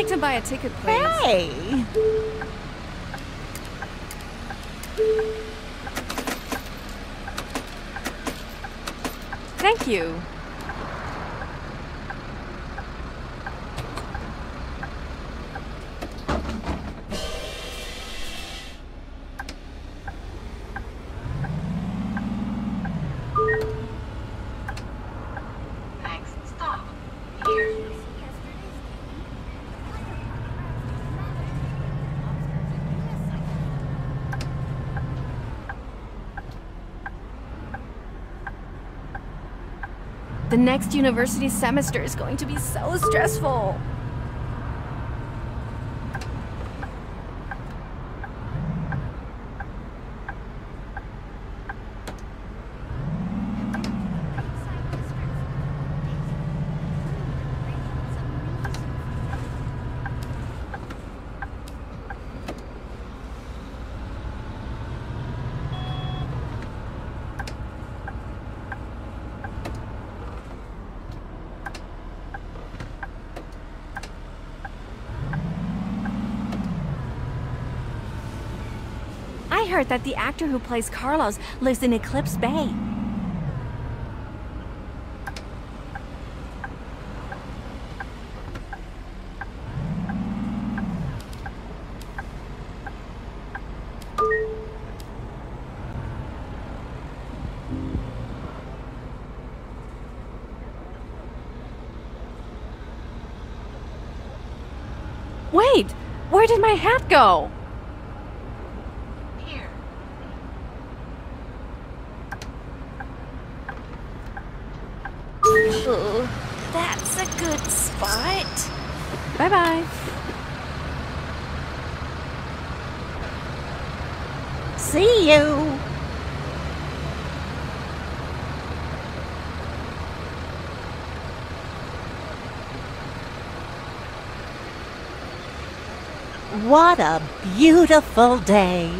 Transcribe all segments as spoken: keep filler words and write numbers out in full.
like to buy a ticket, please. Hey! Thank you. Next stop, here. The next university semester is going to be so stressful. I heard that the actor who plays Carlos lives in Eclipse Bay. Wait! Where did my hat go? Ooh, that's a good spot. Bye-bye. See you. What a beautiful day.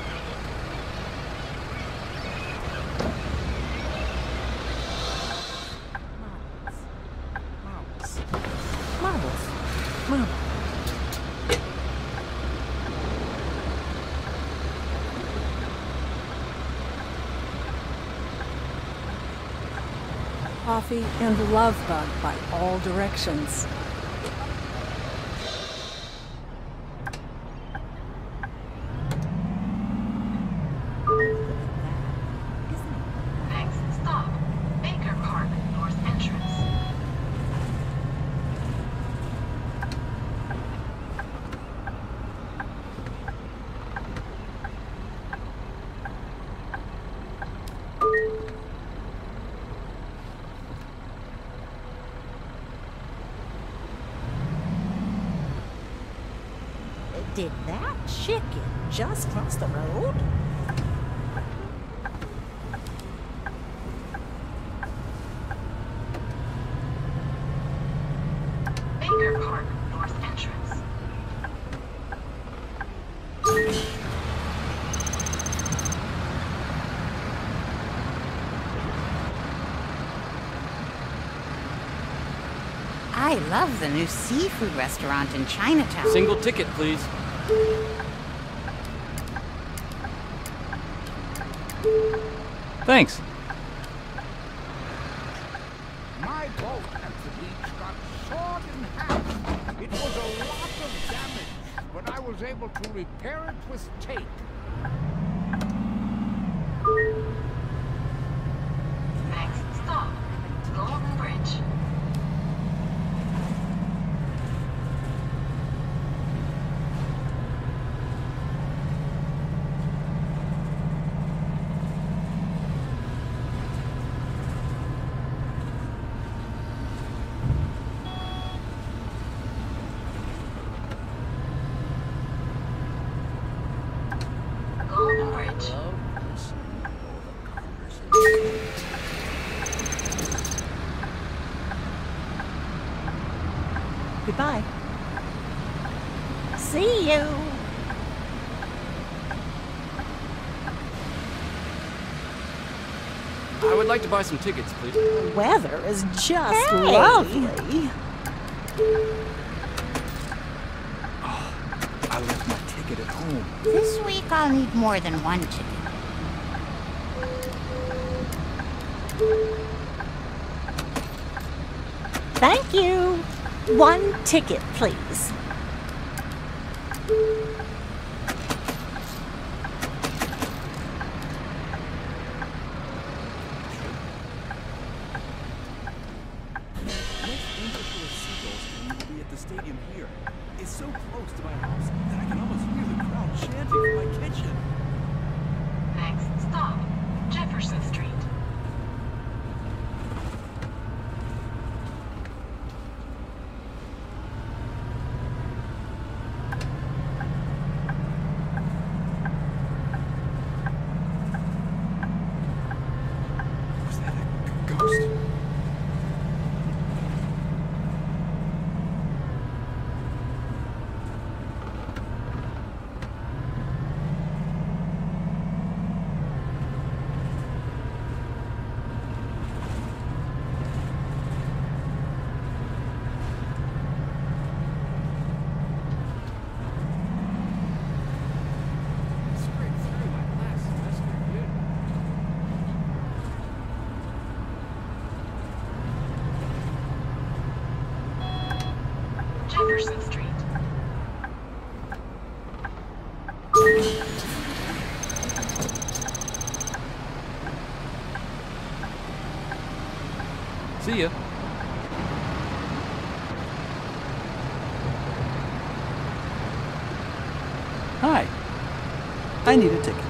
Coffee and love bug by all directions. Next stop, Baker Park, North Entrance. Did that chicken just cross the road? Baker Park, North Entrance. I love the new seafood restaurant in Chinatown. Single ticket, please. Thanks. My boat at the beach got sawed in half. It was a lot of damage, but I was able to repair it with tape. Next stop, Golden Bridge. Golden Bridge. Goodbye. See you. I would like to buy some tickets, please. The weather is just Hey. lovely. ticket at home. This week I'll need more than one ticket. Thank you. One ticket, please. Stadium here. It's so close to my house that I can almost hear the crowd chanting from my kitchen. Next stop, Jefferson Street. Was that a g- ghost? Jefferson Street. See ya. Hi. I need a ticket.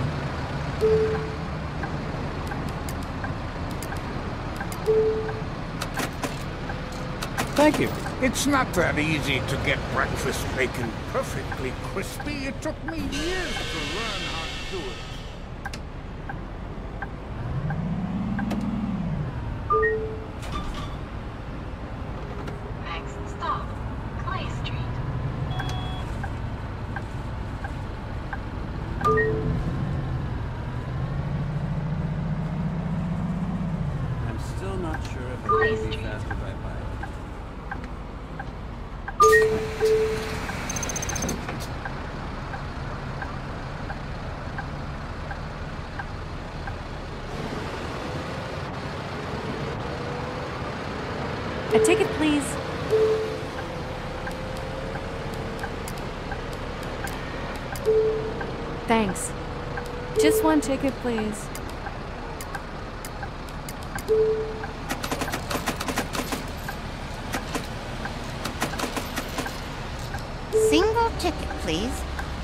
Thank you. It's not that easy to get breakfast bacon perfectly crispy. It took me years to learn how to do it. Next stop, Clay Street. I'm still not sure if it Clay would be Street. faster by bike. A ticket, please. Thanks. Just one ticket, please. Single ticket, please.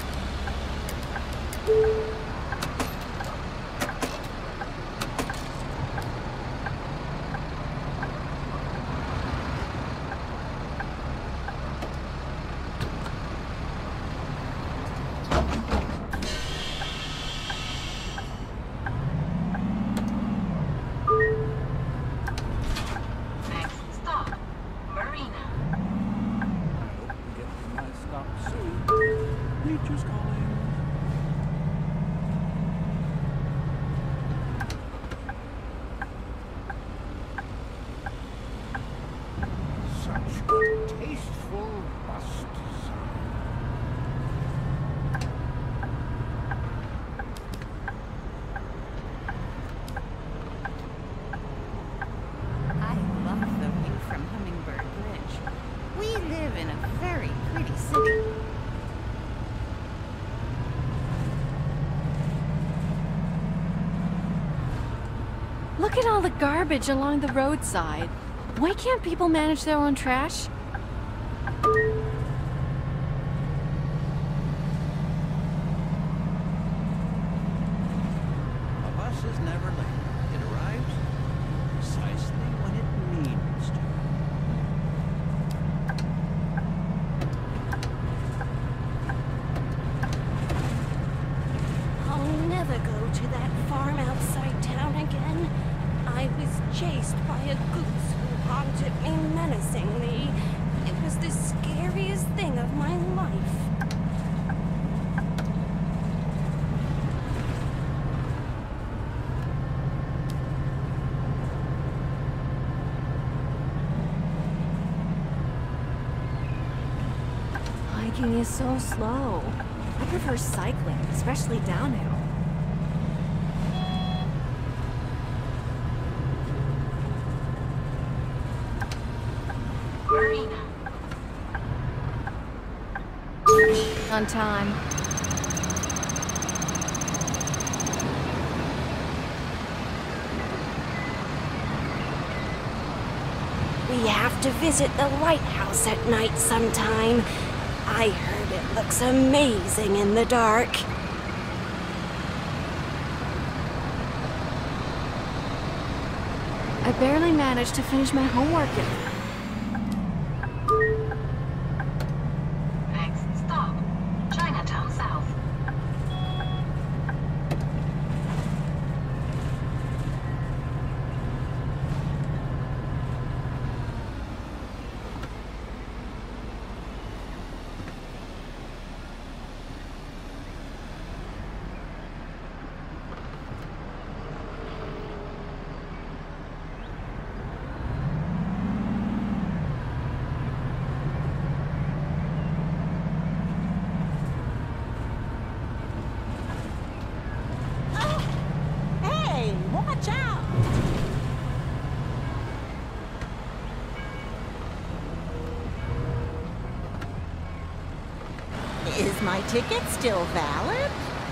Next stop, Marina. I hope we get to my stop soon. Nature's calling. Such good, tasteful bus design. I love the view from Hummingbird Bridge. We live in a very pretty city. Look at all the garbage along the roadside. Why can't people manage their own trash? A bus is never late. It arrives precisely when it needs to. I'll never go to that farm outside town again. I was chased by a goose who haunted me menacingly. It was the scariest thing of my life. Hiking is so slow. I prefer cycling, especially downhill. Marina. On time. We have to visit the lighthouse at night sometime. I heard it looks amazing in the dark. I barely managed to finish my homework. Next stop, Chinatown South. Hey, watch out! Is my ticket still valid?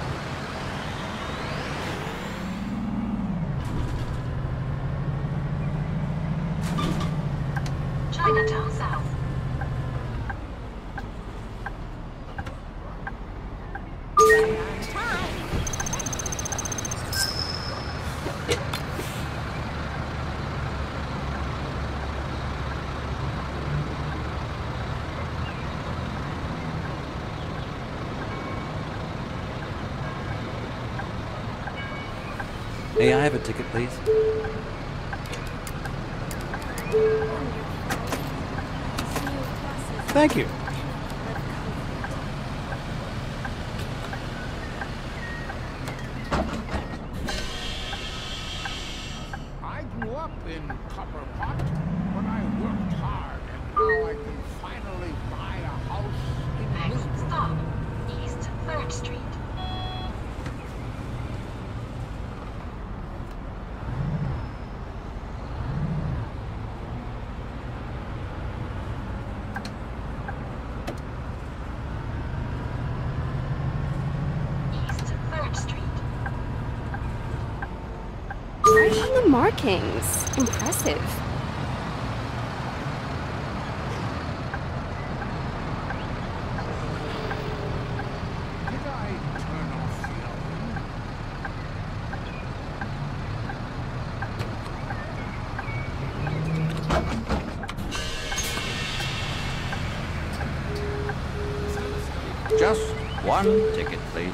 Chinatown South. Right on time. May I have a ticket, please? Thank you. I grew up in Copper Pot, but I worked hard, and now I can finally buy a house in Next Lisbon. stop, East third Street. East third Street. Right on the markings. Impressive. Did I turn off the oven? Just one ticket, please.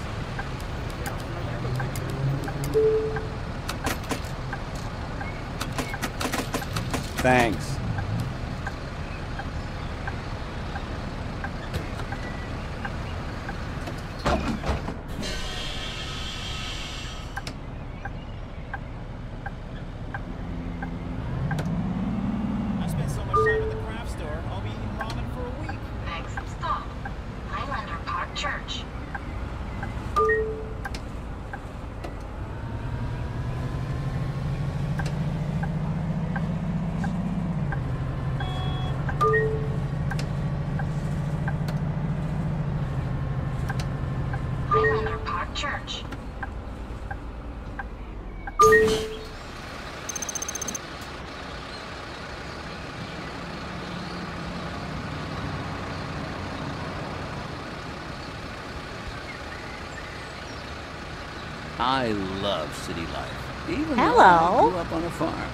Thanks. I spent so much time at the craft store, I'll be eating ramen for a week. Next stop, Highlander Park Church. Highlander Park Church. I love city life. Even though Hello. I grew up on a farm.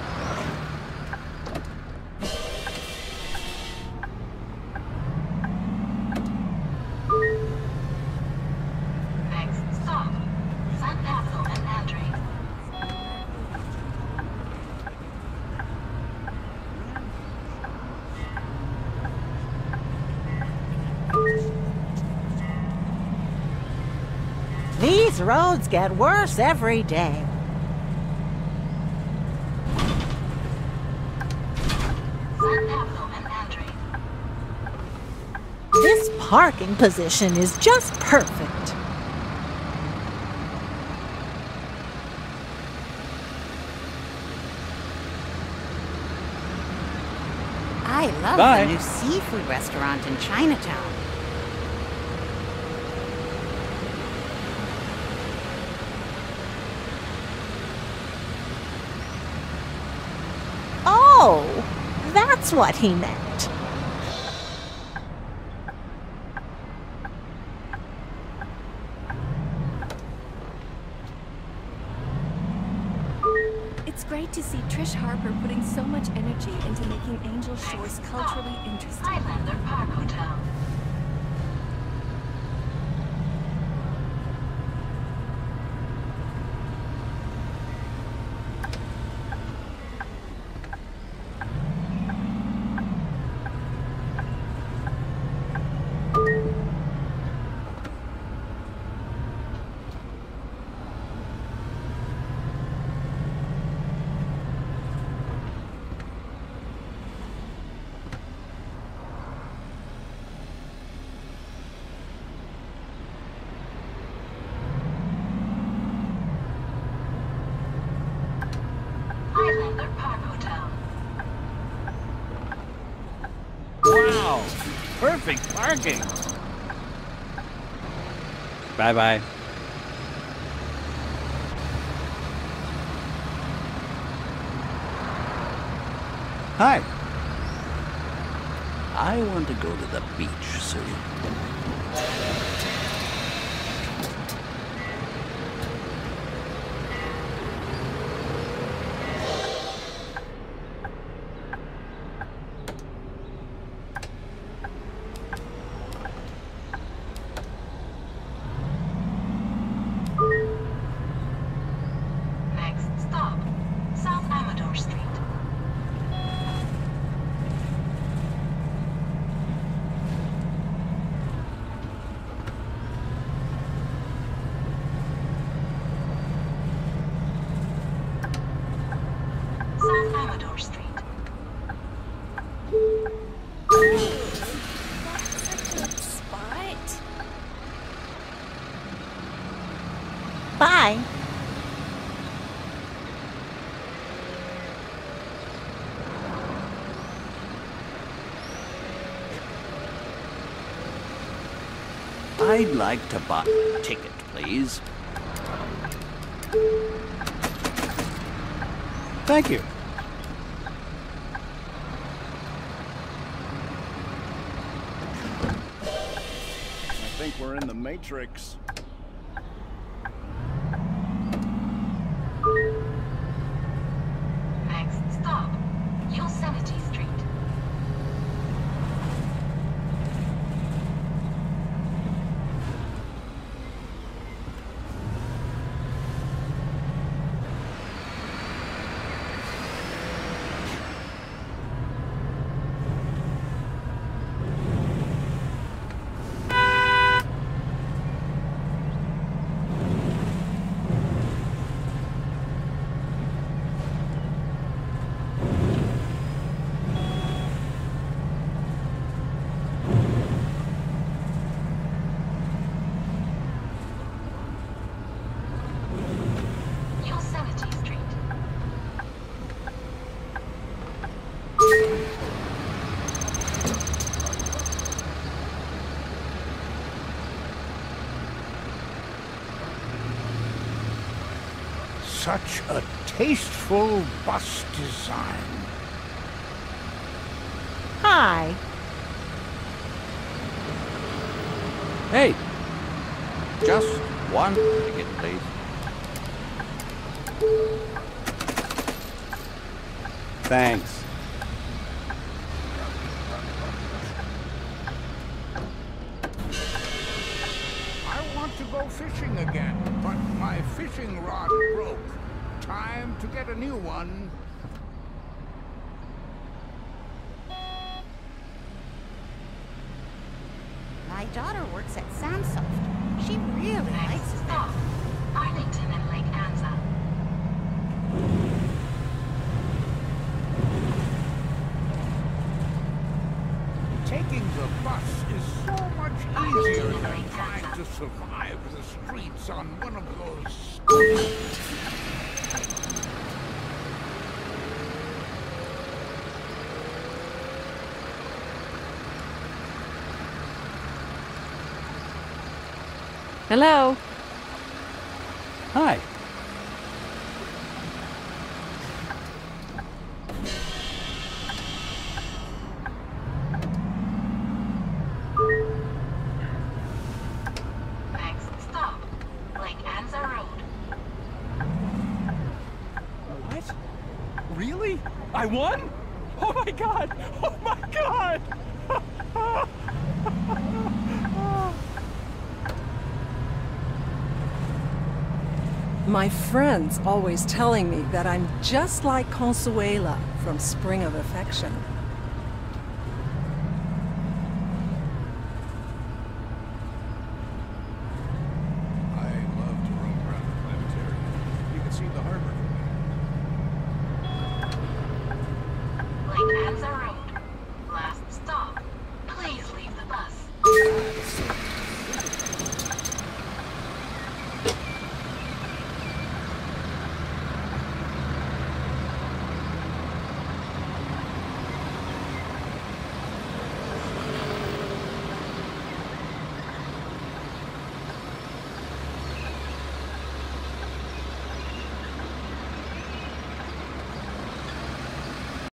Next stop, San Pablo and Andre. These roads get worse every day. San Pablo and Andre. This parking position is just perfect. I love Bye. the new seafood restaurant in Chinatown. Oh, that's what he meant. It's great to see Trish Harper putting so much energy into making Angel Shores culturally interesting. Highlander Park Hotel. Highlander Park Hotel. Wow! Perfect parking! Bye-bye. Hi. I want to go to the beach soon. Next stop, South Amador Street. South Amador Street. That's a good spot. Bye. I'd like to buy a ticket, please. Thank you. I think we're in the Matrix. Next stop, Yosemite Street. Yosemite Street. Such a tasteful bus design. Hi. Hey! Just one ticket, please. Thanks. I want to go fishing again, but my fishing rod broke. Time to get a new one. My daughter works at Samsoft. She really likes Next it there. stop, Arlington and Lake Anza. Taking the bus is so one of those... Hello? Hi. Next stop, Lake Anza Road. What? Really? I won? Oh my god! Oh my god! My friend's always telling me that I'm just like Consuela from Spring of Affection.